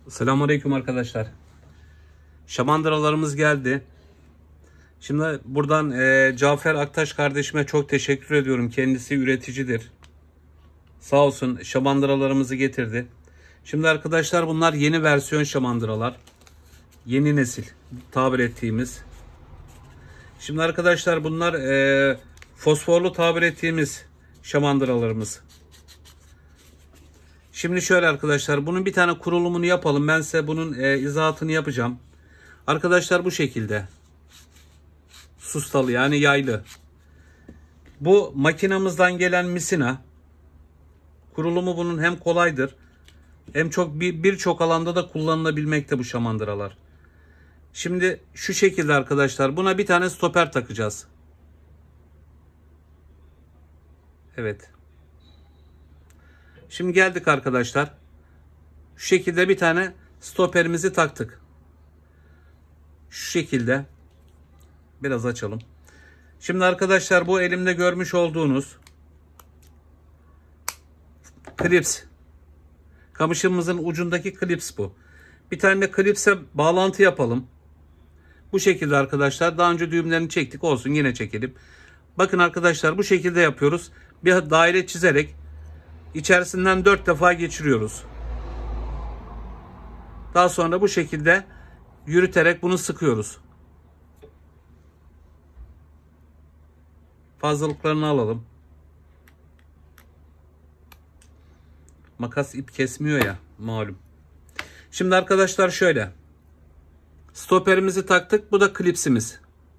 Selamünaleyküm arkadaşlar. Şamandıralarımız geldi. Şimdi buradan Cafer Aktaş kardeşime çok teşekkür ediyorum. Kendisi üreticidir. Sağ olsun şamandıralarımızı getirdi. Şimdi arkadaşlar bunlar yeni versiyon şamandıralar. Yeni nesil tabir ettiğimiz. Şimdi arkadaşlar bunlar fosforlu tabir ettiğimiz şamandıralarımız. Şimdi şöyle arkadaşlar, bunun bir tane kurulumunu yapalım. Ben size bunun izahatını yapacağım. Arkadaşlar bu şekilde. Sustalı yani yaylı. Bu makinamızdan gelen misina. Kurulumu bunun hem kolaydır hem birçok alanda da kullanılabilmekte bu şamandıralar. Şimdi şu şekilde arkadaşlar, buna bir tane stoper takacağız. Evet. Şimdi geldik arkadaşlar. Şu şekilde bir tane stoperimizi taktık. Şu şekilde. Biraz açalım. Şimdi arkadaşlar bu elimde görmüş olduğunuz klips. Kamışımızın ucundaki klips bu. Bir tane de klipse bağlantı yapalım. Bu şekilde arkadaşlar. Daha önce düğümlerini çektik. Olsun, yine çekelim. Bakın arkadaşlar, bu şekilde yapıyoruz. Bir daire çizerek içerisinden 4 defa geçiriyoruz. Daha sonra bu şekilde yürüterek bunu sıkıyoruz. Fazlalıklarını alalım. Makas ip kesmiyor ya, malum. Şimdi arkadaşlar şöyle. Stoperimizi taktık. Bu da klipsimiz.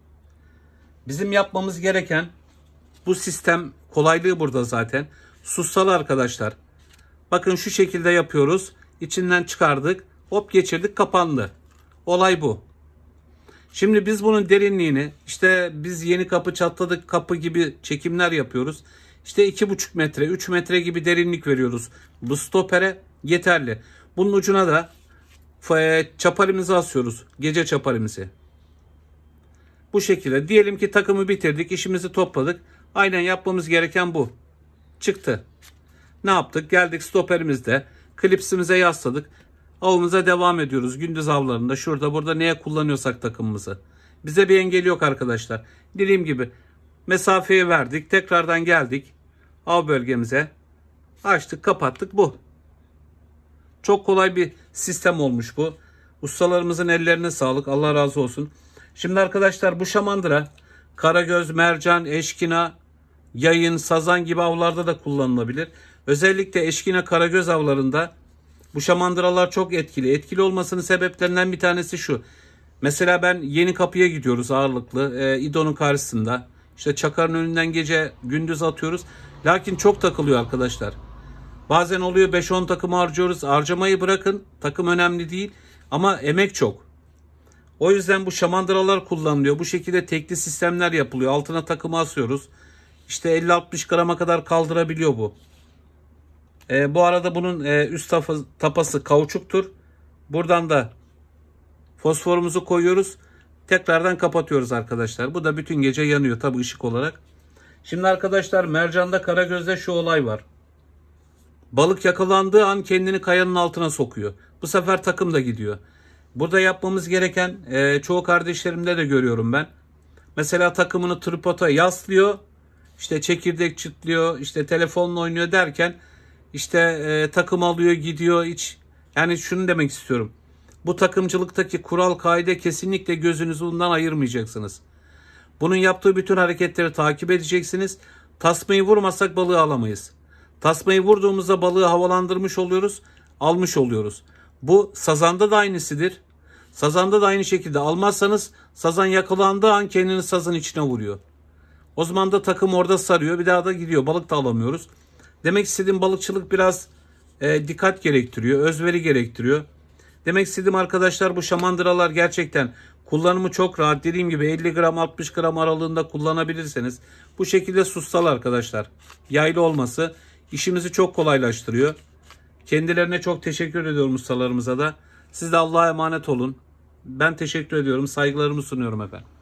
Bizim yapmamız gereken, bu sistem kolaylığı burada zaten. Sussalı arkadaşlar. Bakın şu şekilde yapıyoruz. İçinden çıkardık. Hop geçirdik, kapandı. Olay bu. Şimdi biz bunun derinliğini, işte biz yeni kapı çatladık kapı gibi çekimler yapıyoruz. İşte 2,5 metre 3 metre gibi derinlik veriyoruz. Bu stopere yeterli. Bunun ucuna da çaparimizi asıyoruz. Gece çaparimizi. Bu şekilde. Diyelim ki takımı bitirdik, işimizi topladık. Aynen yapmamız gereken bu. Çıktı. Ne yaptık? Geldik stoperimizde. Klipsimize yasladık. Avımıza devam ediyoruz. Gündüz avlarında şurada burada neye kullanıyorsak takımımızı. Bize bir engel yok arkadaşlar. Dediğim gibi mesafeyi verdik. Tekrardan geldik. Av bölgemize. Açtık, kapattık, bu. Çok kolay bir sistem olmuş bu. Ustalarımızın ellerine sağlık. Allah razı olsun. Şimdi arkadaşlar bu şamandıra karagöz, mercan, eşkina, yayın, sazan gibi avlarda da kullanılabilir. Özellikle eşkina, karagöz avlarında bu şamandıralar çok etkili. Etkili olmasının sebeplerinden bir tanesi şu. Mesela ben yeni kapıya gidiyoruz ağırlıklı. İdo'nun karşısında. İşte çakarın önünden gece gündüz atıyoruz. Lakin çok takılıyor arkadaşlar. Bazen oluyor 5-10 takım harcıyoruz. Harcamayı bırakın. Takım önemli değil. Ama emek çok. O yüzden bu şamandıralar kullanılıyor. Bu şekilde tekli sistemler yapılıyor. Altına takımı asıyoruz. İşte 50-60 grama kadar kaldırabiliyor bu. Bu arada bunun üst tapası kauçuktur. Buradan da fosforumuzu koyuyoruz. Tekrardan kapatıyoruz arkadaşlar. Bu da bütün gece yanıyor tabi ışık olarak. Şimdi arkadaşlar mercanda, karagözde şu olay var. Balık yakalandığı an kendini kayanın altına sokuyor. Bu sefer takım da gidiyor. Burada yapmamız gereken, çoğu kardeşlerimde de görüyorum ben. Mesela takımını tripoda yaslıyor. İşte çekirdek çıtlıyor. İşte telefonla oynuyor derken işte takım alıyor gidiyor. Yani şunu demek istiyorum. Bu takımcılıktaki kural kaide kesinlikle gözünüzü bundan ayırmayacaksınız. Bunun yaptığı bütün hareketleri takip edeceksiniz. Tasmayı vurmasak balığı alamayız. Tasmayı vurduğumuzda balığı havalandırmış oluyoruz. Almış oluyoruz. Bu sazanda da aynısıdır. Sazanda da aynı şekilde almazsanız sazan yakalandığı an kendini sazın içine vuruyor. O zaman da takım orada sarıyor. Bir daha da gidiyor. Balık da alamıyoruz. Demek istediğim, balıkçılık biraz dikkat gerektiriyor. Özveri gerektiriyor. Demek istediğim arkadaşlar, bu şamandıralar gerçekten kullanımı çok rahat. Dediğim gibi 50 gram 60 gram aralığında kullanabilirseniz bu şekilde sustal arkadaşlar. Yaylı olması işimizi çok kolaylaştırıyor. Kendilerine çok teşekkür ediyorum ustalarımıza da. Siz de Allah'a emanet olun. Ben teşekkür ediyorum. Saygılarımı sunuyorum efendim.